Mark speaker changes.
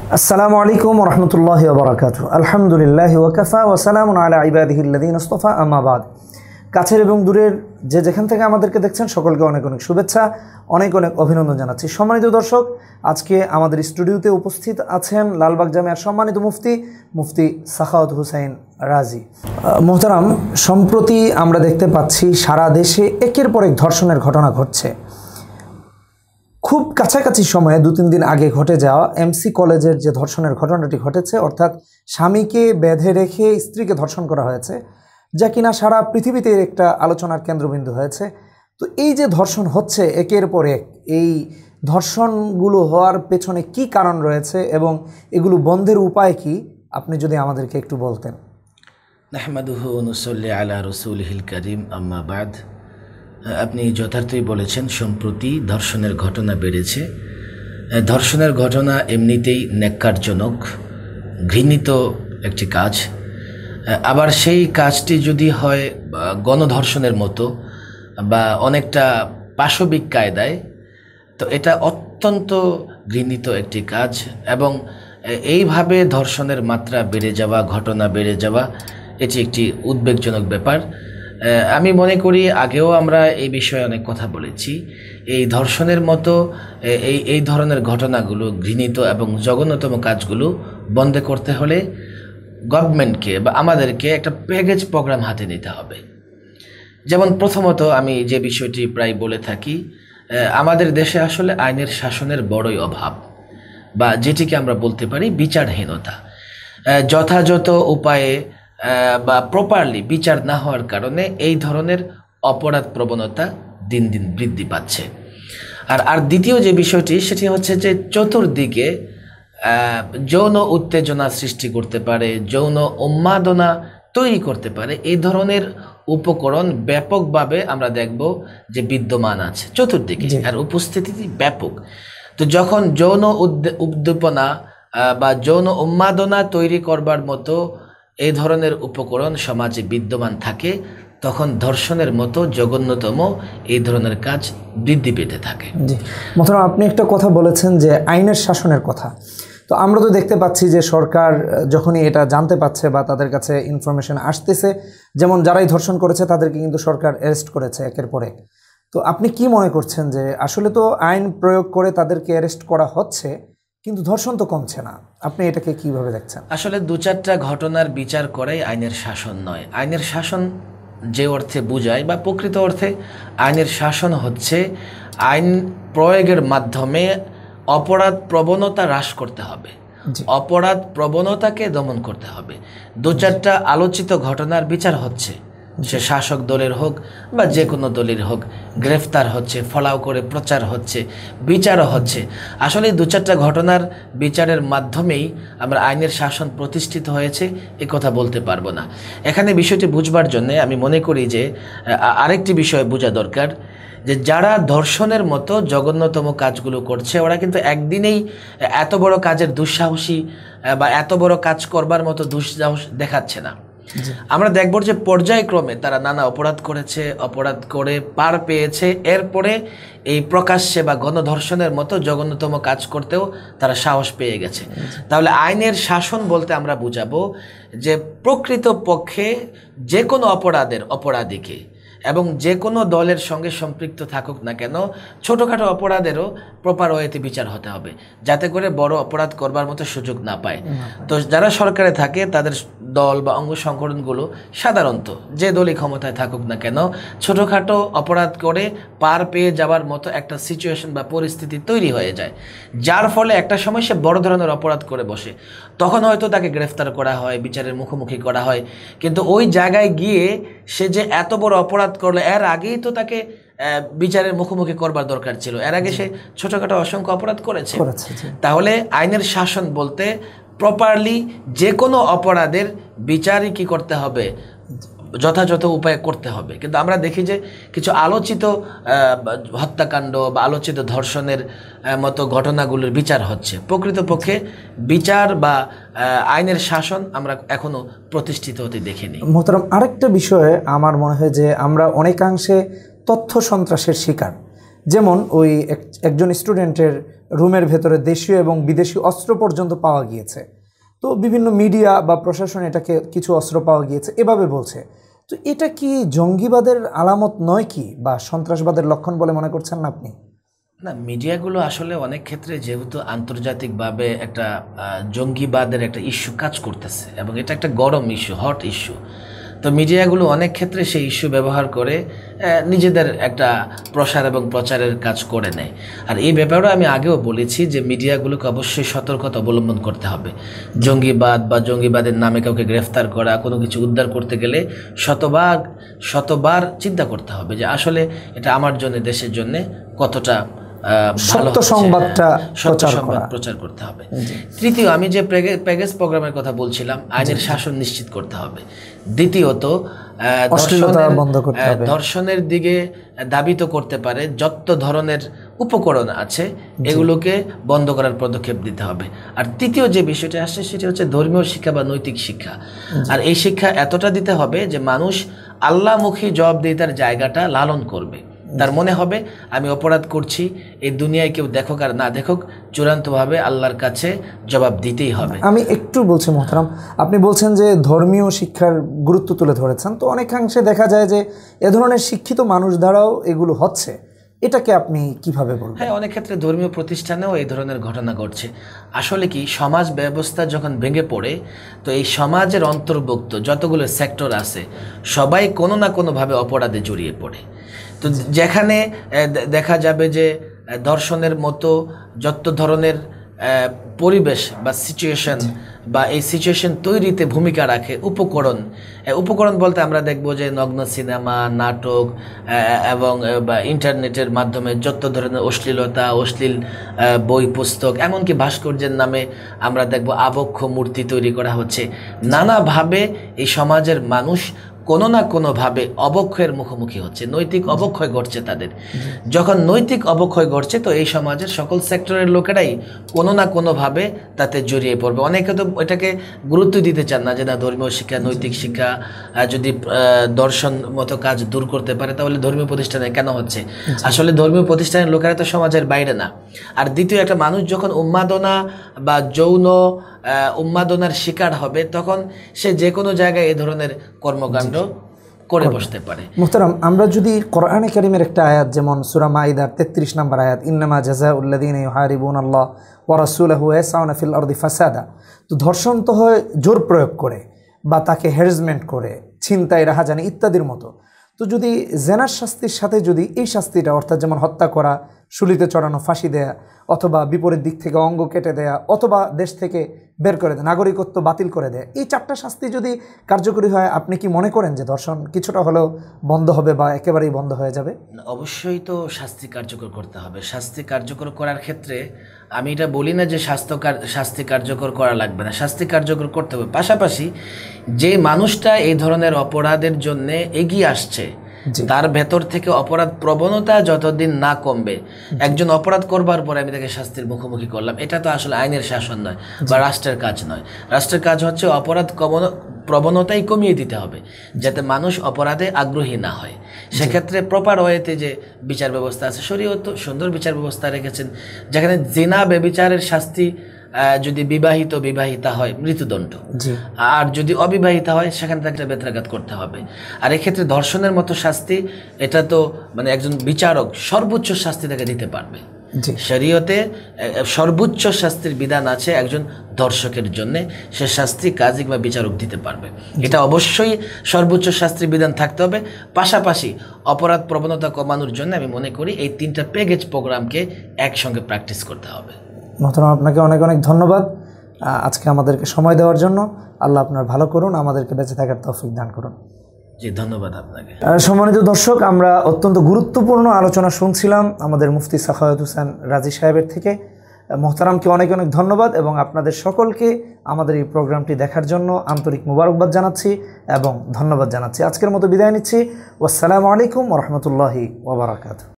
Speaker 1: আসসালামু আলাইকুম ওয়া রাহমাতুল্লাহি ওয়া বারাকাতুহু। আলহামদুলিল্লাহি ওয়া কাফা ওয়া সালামুন আলা ইবাদিহিল্লাযীনা ইসতাফা, আম্মা বাদ। কাছের এবং দূরের যেখান থেকে আমাদেরকে দেখছেন সকলকে অনেক অনেক শুভেচ্ছা, অনেক অনেক অভিনন্দন জানাচ্ছি। সম্মানিত দর্শক, আজকে আমাদের স্টুডিওতে উপস্থিত আছেন লালবাগ জামিয়ার সম্মানিত মুফতি সাখাওয়াত হোসেন রাজি। মোহতারাম, সম্প্রতি আমরা দেখতে পাচ্ছি সারা দেশে একের পর এক ধর্ষণের ঘটনা ঘটছে। খুব কাছাকাছি সময়ে 2-3 দিন আগে ঘটে যাওয়া এমসি কলেজের যে ধর্ষণের ঘটনাটি ঘটেছে, অর্থাৎ স্বামীকে বেঁধে রেখে স্ত্রীকে ধর্ষণ করা হয়েছে, যা কিনা সারা পৃথিবীতে একটা আলোচনার কেন্দ্রবিন্দু হয়েছে। তো এই যে ধর্ষণ হচ্ছে একের পর এক, এই ধর্ষণগুলো হওয়ার পেছনে কি কারণ রয়েছে এবং এগুলো বন্ধের উপায় কি, আপনি যদি আমাদেরকে একটু বলতেন।
Speaker 2: নাহমাদুহু ওয়া নুসাল্লি আলা রাসূলিহিল কারীম, আম্মা বাদ। আপনি যথার্থই বলেছেন, সম্প্রতি ধর্ষণের ঘটনা বেড়েছে। ধর্ষণের ঘটনা এমনিতেই ন্যাক্কারজনক, ঘৃণিত একটি কাজ। আবার সেই কাজটি যদি হয় গণধর্ষণের মতো বা অনেকটা পাশবিক কায়দায়, তো এটা অত্যন্ত ঘৃণিত একটি কাজ। এবং এইভাবে ধর্ষণের মাত্রা বেড়ে যাওয়া, ঘটনা বেড়ে যাওয়া, এটি একটি উদ্বেগজনক ব্যাপার। আমি মনে করি আগেও আমরা এই বিষয়ে অনেক কথা বলেছি। এই ধর্ষণের মতো এই ধরনের ঘটনাগুলো, ঘৃণিত এবং জঘন্যতম কাজগুলো বন্ধ করতে হলে গভর্নমেন্টকে বা আমাদেরকে একটা প্যাকেজ প্রোগ্রাম হাতে নিতে হবে। যেমন প্রথমত আমি যে বিষয়টি প্রায় বলে থাকি, আমাদের দেশে আসলে আইনের শাসনের বড়ই অভাব, বা যেটিকে আমরা বলতে পারি বিচারহীনতা। যথাযথ উপায়ে বা প্রপারলি বিচার না হওয়ার কারণে এই ধরনের অপরাধ প্রবণতা দিন দিন বৃদ্ধি পাচ্ছে। আর দ্বিতীয় যে বিষয়টি, সেটি হচ্ছে যে চতুর্দিকে যৌন উত্তেজনা সৃষ্টি করতে পারে, যৌন উন্মাদনা তৈরি করতে পারে, এই ধরনের উপকরণ ব্যাপকভাবে আমরা দেখব যে বিদ্যমান আছে চতুর্দিকে, আর উপস্থিতি ব্যাপক। তো যখন যৌন উদ্দীপনা বা যৌন উন্মাদনা তৈরি করবার মতো এই ধরনের উপকরণ সমাজে বিদ্যমান থাকে, তখন ধর্ষণের মতো জঘন্যতম এই ধরনের কাজ বৃদ্ধি পেতে থাকে।
Speaker 1: জি মোহতারাম, আপনি একটা কথা বলেছেন যে আইনের শাসনের কথা। তো আমরা তো দেখতে পাচ্ছি যে সরকার যখনই এটা জানতে পারছে বা তাদের কাছে ইনফরমেশন আসতেছে, যেমন যারাই ধর্ষণ করেছে তাদেরকে কিন্তু সরকার অ্যারেস্ট করেছে একের পর এক। তো আপনি কি মনে করছেন যে আসলে তো আইন প্রয়োগ করে তাদেরকে অ্যারেস্ট করা হচ্ছে, কিন্তু ধর্ষণ তো কমছে না, আপনি এটাকে কিভাবে দেখছেন?
Speaker 2: আসলে 2-4টা ঘটনার বিচার করাই আইনের শাসন নয়। আইনের শাসন যে অর্থে বোঝায় বা প্রকৃত অর্থে আইনের শাসন হচ্ছে আইন প্রয়োগের মাধ্যমে অপরাধ প্রবণতা হ্রাস করতে হবে, অপরাধ প্রবণতাকে দমন করতে হবে। 2-4টা আলোচিত ঘটনার বিচার হচ্ছে, সে শাসক দলের হোক বা যে কোনো দলের হোক, গ্রেফতার হচ্ছে, ফলাও করে প্রচার হচ্ছে, বিচারও হচ্ছে। আসলে 2-4টা ঘটনার বিচারের মাধ্যমেই আমরা আইনের শাসন প্রতিষ্ঠিত হয়েছে এ কথা বলতে পারবো না। এখানে বিষয়টি বুঝবার জন্যে আমি মনে করি যে আরেকটি বিষয় বোঝা দরকার, যে যারা ধর্ষণের মতো জঘন্যতম কাজগুলো করছে, ওরা কিন্তু একদিনেই এত বড় কাজের দুঃসাহসী বা এত বড় কাজ করবার মতো দুঃসাহস দেখাচ্ছে না। আমরা দেখব যে পর্যায়ক্রমে তারা নানা অপরাধ করেছে, অপরাধ করে পার পেয়েছে, এরপরে এই প্রকাশ্যে বা গণধর্ষণের মতো জঘন্যতম কাজ করতেও তারা সাহস পেয়ে গেছে। তাহলে আইনের শাসন বলতে আমরা বুঝাবো যে প্রকৃত পক্ষে যে কোনো অপরাধের অপরাধীকে এবং যে কোনো দলের সঙ্গে সম্পৃক্ত থাকুক না কেন, ছোটোখাটো অপরাধেরও প্রপার ওয়েতে বিচার হতে হবে, যাতে করে বড় অপরাধ করবার মতো সুযোগ না পায়। তো যারা সরকারে থাকে তাদের দল বা অঙ্গ সংগঠনগুলো সাধারণত যে দলই ক্ষমতায় থাকুক না কেন, ছোটোখাটো অপরাধ করে পার পেয়ে যাওয়ার মতো একটা সিচুয়েশন বা পরিস্থিতি তৈরি হয়ে যায়, যার ফলে একটা সময় সে বড় ধরনের অপরাধ করে বসে। তখন হয়তো তাকে গ্রেফতার করা হয়, বিচারের মুখোমুখি করা হয়, কিন্তু ওই জায়গায় গিয়ে সে যে এত বড় অপরাধ করলো, এর আগেই তো তাকে বিচারের মুখোমুখি করবার দরকার ছিল। এর আগে সে ছোটখাটো অসংখ্য অপরাধ করেছে। তাহলে আইনের শাসন বলতে প্রপারলি যে কোনো অপরাধের বিচারই কি করতে হবে, যথাযথ উপায়ে করতে হবে। কিন্তু আমরা দেখি যে কিছু আলোচিত হত্যাকাণ্ড বা আলোচিত ধর্ষণের মতো ঘটনাগুলোর বিচার হচ্ছে, প্রকৃতপক্ষে বিচার বা আইনের শাসন আমরা এখনো প্রতিষ্ঠিত হতে দেখিনি।
Speaker 1: মোহতারাম, আরেকটা বিষয়ে আমার মনে হয় যে আমরা অনেকাংশে তথ্য সন্ত্রাসের শিকার। যেমন ওই একজন স্টুডেন্টের রুমের ভেতরে দেশীয় এবং বিদেশি অস্ত্র পর্যন্ত পাওয়া গিয়েছে। তো বিভিন্ন মিডিয়া বা প্রশাসন এটাকে কিছু অস্ত্র পাওয়া গিয়েছে এভাবে বলছে। তো এটা কি জঙ্গিবাদের আলামত নয় কি, বা সন্ত্রাসবাদের লক্ষণ বলে মনে করছেন না আপনি?
Speaker 2: না, মিডিয়াগুলো আসলে অনেক ক্ষেত্রে যেহেতু আন্তর্জাতিকভাবে একটা জঙ্গিবাদের একটা ইস্যু কাজ করতেছে এবং এটা একটা গরম ইস্যু, হট ইস্যু, তো মিডিয়াগুলো অনেক ক্ষেত্রে সেই ইস্যু ব্যবহার করে নিজেদের একটা প্রসার এবং প্রচারের কাজ করে নেয়। আর এই ব্যাপারেও আমি আগেও বলেছি যে মিডিয়াগুলোকে অবশ্যই সতর্কতা অবলম্বন করতে হবে। জঙ্গিবাদ বা জঙ্গিবাদের নামে কাউকে গ্রেফতার করা, কোনো কিছু উদ্ধার করতে গেলে শতবার চিন্তা করতে হবে যে আসলে এটা আমার জন্য, দেশের জন্য কতটা
Speaker 1: সত্য সংবাদটা
Speaker 2: প্রচার করতে হবে। তৃতীয়, আমি যে প্যাকেজ প্রোগ্রামের কথা বলছিলাম, আইনের শাসন নিশ্চিত করতে হবে। দ্বিতীয়ত, ধর্ষণের দিকে দাবিত করতে পারে যত ধরনের উপকরণ আছে এগুলোকে বন্ধ করার পদক্ষেপ দিতে হবে। আর তৃতীয় যে বিষয়টা আসছে সেটা হচ্ছে ধর্মীয় শিক্ষা বা নৈতিক শিক্ষা। আর এই শিক্ষা এতটা দিতে হবে যে মানুষ আল্লাহমুখী জবাবদিহিতার জায়গাটা লালন করবে। তার মনে হবে আমি অপরাধ করছি, এই দুনিয়ায় কেউ দেখুক আর না দেখুক, চূড়ান্তভাবে আল্লাহর কাছে জবাব দিতেই হবে।
Speaker 1: আমি একটু বলছি মোহতারাম, আপনি বলছেন যে ধর্মীয় শিক্ষার গুরুত্ব তুলে ধরেছেন, তো অনেকাংশে দেখা যায় যে এ ধরনের শিক্ষিত মানুষ দ্বারাও এগুলো হচ্ছে, এটাকে আপনি কিভাবে বলবেন?
Speaker 2: হ্যাঁ, অনেক ক্ষেত্রে ধর্মীয় প্রতিষ্ঠানেও এই ধরনের ঘটনা ঘটছে। আসলে কি, সমাজ ব্যবস্থা যখন ভেঙে পড়ে, তো এই সমাজের অন্তর্ভুক্ত যতগুলো সেক্টর আছে সবাই কোনো না কোনোভাবে অপরাধে জড়িয়ে পড়ে। তো যেখানে দেখা যাবে যে ধর্ষণের মতো যত ধরনের পরিবেশ বা সিচুয়েশন বা এই সিচুয়েশন তৈরিতে ভূমিকা রাখে উপকরণ বলতে আমরা দেখব যে নগ্ন সিনেমা, নাটক এবং ইন্টারনেটের মাধ্যমে যত ধরনের অশ্লীলতা, অশ্লীল বই পুস্তক, এমনকি ভাস্কর্যের নামে আমরা দেখব আবক্ষ মূর্তি তৈরি করা হচ্ছে। নানাভাবে এই সমাজের মানুষ কোনো না কোনোভাবে অবক্ষয়ের মুখোমুখি হচ্ছে, নৈতিক অবক্ষয় ঘটছে তাদের। যখন নৈতিক অবক্ষয় ঘটছে, তো এই সমাজের সকল সেক্টরের লোকেরাই কোনো না কোনোভাবে তাতে জড়িয়ে পড়বে। অনেকে তো এটাকে গুরুত্ব দিতে চান না যে না, ধর্মীয় শিক্ষা, নৈতিক শিক্ষা যদি দর্শন মতো কাজ দূর করতে পারে তাহলে ধর্মীয় প্রতিষ্ঠানে কেন হচ্ছে? আসলে ধর্মীয় প্রতিষ্ঠানের লোকেরা তো সমাজের বাইরে না। আর দ্বিতীয়, একটা মানুষ যখন উন্মাদনা বা যৌন উন্মাদনার শিকার হবে তখন সে যে কোনো জায়গায় এই ধরনের কর্মকাণ্ড করে বসতে পারে।
Speaker 1: মুহতারাম, আমরা যদি কোরআনে কারীমের একটা আয়াত, যেমন সূরা মাইদার 33 নম্বর আয়াত, ইন্নামা জাযাউল্লাযীনা ইউহারিবুনাল্লাহ ওয়া রাসূলাহু ওয়া ইয়াসআউনা ফিল আরদি ফাসাদা, তো ধর্ষণ তো হয় জোর প্রয়োগ করে বা তাকে হ্যারাসমেন্ট করে, ছিনতাই, রাহাজানি ইত্যাদির মতো। তো যদি জেনার শাস্তির সাথে যদি এই শাস্তিটা, অর্থাৎ যেমন হত্যা করা, শুলিতে চড়ানো, ফাঁসি দেয়া, অথবা বিপরীত দিক থেকে অঙ্গ কেটে দেয়া, অথবা দেশ থেকে বের করে দেয়, নাগরিকত্ব বাতিল করে দেয়, এই 4টা শাস্তি যদি কার্যকরী হয়, আপনি কি মনে করেন যে ধর্ষণ কিছুটা হলেও বন্ধ হবে বা একেবারেই বন্ধ হয়ে যাবে?
Speaker 2: অবশ্যই তো শাস্তি কার্যকর করতে হবে। শাস্তি কার্যকর করার ক্ষেত্রে আমি এটা বলি না যে শাস্তি কার্যকর করা লাগবে না, শাস্তি কার্যকর করতে হবে। পাশাপাশি যে মানুষটা এই ধরনের অপরাধের জন্য এগিয়ে আসছে, তার ভেতর থেকে অপরাধ প্রবণতা যতদিন না কমবে, একজন অপরাধ করবার পরে আমি তাকে শাস্তির মুখোমুখি করলাম, এটা তো আসলে আইনের শাসন নয় বা রাষ্ট্রের কাজ নয়। রাষ্ট্রের কাজ হচ্ছে অপরাধ প্রবণতাই কমিয়ে দিতে হবে যাতে মানুষ অপরাধে আগ্রহী না হয়। সেক্ষেত্রে প্রপার ওয়েতে যে বিচার ব্যবস্থা আছে, শরীয়ত সুন্দর বিচার ব্যবস্থা রেখেছেন, যেখানে জিনা ব্যভিচারের শাস্তি যদি বিবাহিতা হয় মৃত্যুদণ্ড, আর যদি অবিবাহিতা হয় সেখানে তাকে বেত্রাঘাত করতে হবে। আর এক্ষেত্রে ধর্ষণের মতো শাস্তি, এটা তো মানে একজন বিচারক সর্বোচ্চ শাস্তি তাকে দিতে পারবে। শরীয়তে সর্বোচ্চ শাস্তির বিধান আছে একজন ধর্ষকের জন্য, সে শাস্তি কাজী বা বিচারক দিতে পারবে। এটা অবশ্যই সর্বোচ্চ শাস্তির বিধান থাকতে হবে। পাশাপাশি অপরাধ প্রবণতা কমানোর জন্য আমি মনে করি এই 3টা প্যাকেজ প্রোগ্রামকে একসঙ্গে প্র্যাকটিস করতে হবে।
Speaker 1: মোহতারাম, আপনাকে অনেক অনেক ধন্যবাদ আজকে আমাদেরকে সময় দেওয়ার জন্য। আল্লাহ আপনার ভালো করুন, আমাদেরকে বেঁচে থাকার তৌফিক দান করুন।
Speaker 2: জি, ধন্যবাদ আপনাকে।
Speaker 1: সম্মানিত দর্শক, আমরা অত্যন্ত গুরুত্বপূর্ণ আলোচনা শুনছিলাম আমাদের মুফতি সাখাওয়াত হোসেন রাজি সাহেবের থেকে। মোহতারামকে অনেক অনেক ধন্যবাদ এবং আপনাদের সকলকে আমাদের এই প্রোগ্রামটি দেখার জন্য আন্তরিক মুবারকবাদ জানাচ্ছি এবং ধন্যবাদ জানাচ্ছি। আজকের মতো বিদায় নিচ্ছি। আসসালামু আলাইকুম ওয়া রাহমাতুল্লাহি ওয়া বারাকাতুহু।